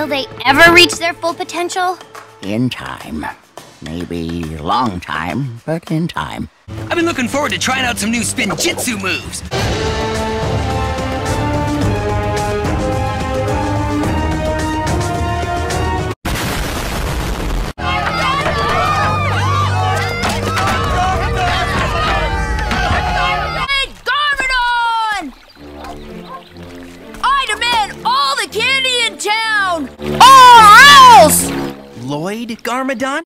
Will they ever reach their full potential? In time. Maybe long time, but in time. I've been looking forward to trying out some new spin-jitsu moves. Lloyd Garmadon?